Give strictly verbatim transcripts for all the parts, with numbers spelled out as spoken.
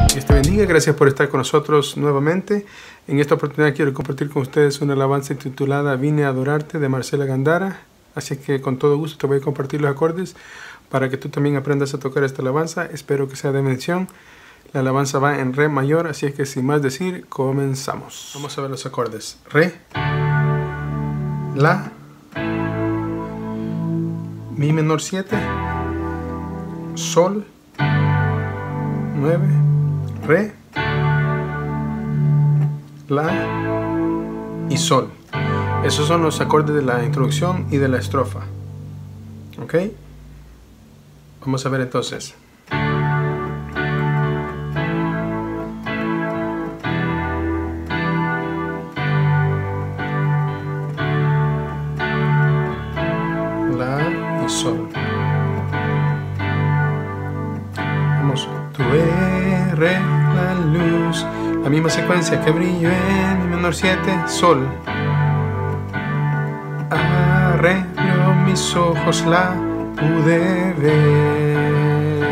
Dios te bendiga, gracias por estar con nosotros nuevamente. En esta oportunidad quiero compartir con ustedes una alabanza titulada Vine a adorarte de Marcela Gándara. Así que con todo gusto te voy a compartir los acordes para que tú también aprendas a tocar esta alabanza. Espero que sea de bendición. La alabanza va en re mayor, así es que sin más decir, comenzamos. Vamos a ver los acordes. Re, la, mi menor siete, sol, nueve, re, la y sol. Esos son los acordes de la introducción y de la estrofa. ¿Ok? Vamos a ver entonces. La y sol. Vamos. Tú eres la luz. La misma secuencia que brilló en mi menor siete, sol. Arreglo mis ojos, la pude ver.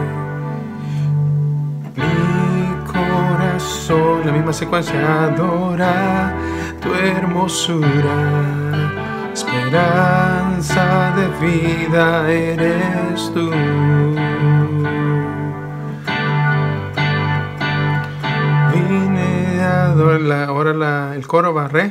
Mi corazón, la misma secuencia, adora tu hermosura. Esperanza de vida eres tú. Vine a adorar, ahora la, el coro va re.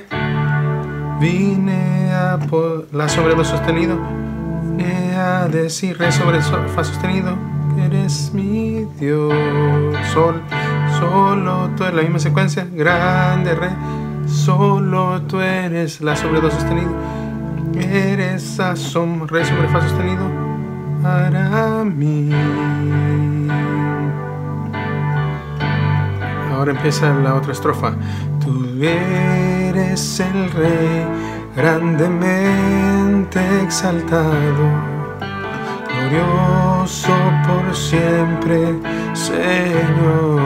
Vine a la sobre do sostenido, vine a decir re sobre fa sostenido, que eres mi Dios. Sol, solo tú eres la misma secuencia, grande re, solo tú eres la sobre do sostenido, eres a som, re sobre fa sostenido, para mí. Ahora empieza la otra estrofa. Tú eres el Rey, grandemente exaltado, glorioso por siempre, Señor.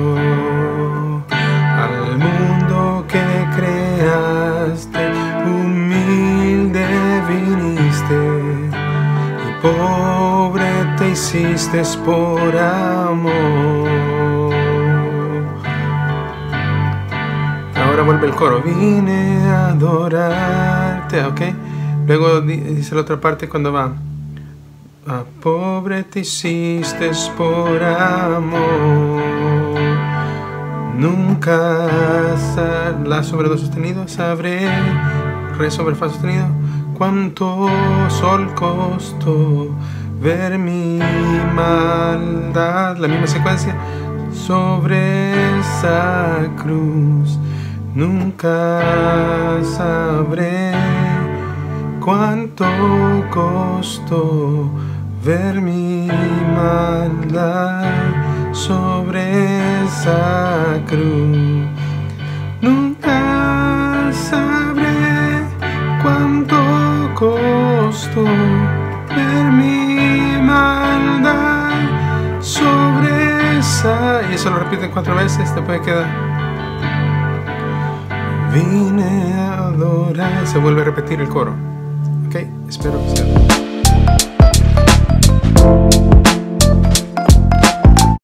Al mundo que creaste, humilde viniste, y pobre te hiciste por amor. Ahora vuelve el coro. Vine a adorarte, ¿ok? Luego dice la otra parte cuando va. A pobre te hiciste por amor. Nunca la sobre do sostenido, sabré, re sobre fa sostenido. Cuánto sol costó ver mi maldad. La misma secuencia. Sobre esa cruz. Nunca sabré cuánto costó ver mi maldad sobre esa cruz. Nunca sabré cuánto costó ver mi maldad sobre esa... Y eso lo repite cuatro veces, después queda... Vine a adorar. Se vuelve a repetir el coro. Ok, espero que sea.